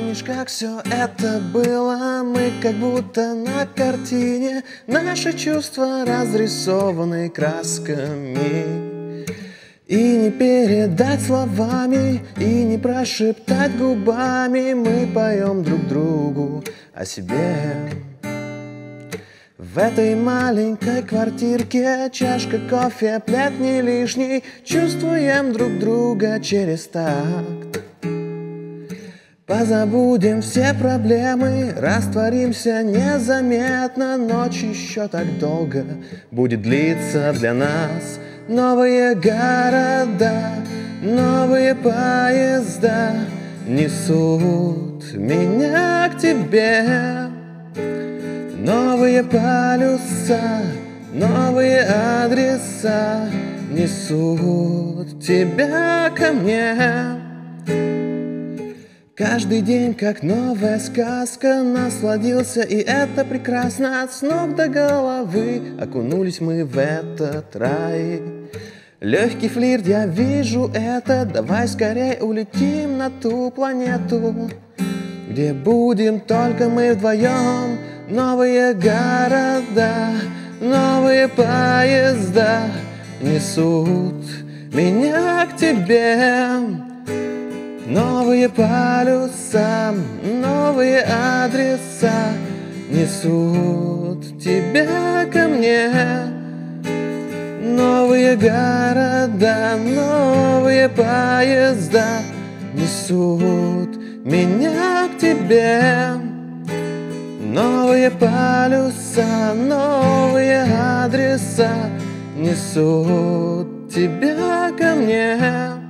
помнишь, как все это было? Мы как будто на картине, наши чувства разрисованы красками. И не передать словами, и не прошептать губами, мы поем друг другу о себе. В этой маленькой квартирке чашка кофе, плед не лишний, чувствуем друг друга через такт. Позабудем все проблемы, растворимся незаметно. Ночь еще так долго будет длиться для нас. Новые города, новые поезда несут меня к тебе. Новые полюса, новые адреса несут тебя ко мне. Каждый день как новая сказка, насладился, и это прекрасно. С ног до головы окунулись мы в этот рай. Легкий флирт, я вижу это, давай скорее улетим на ту планету, где будем только мы вдвоем. Новые города, новые поезда несут меня к тебе. Новые полюса, новые адреса несут тебя ко мне. Новые города, новые поезда несут меня к тебе. Новые полюса, новые адреса несут тебя ко мне.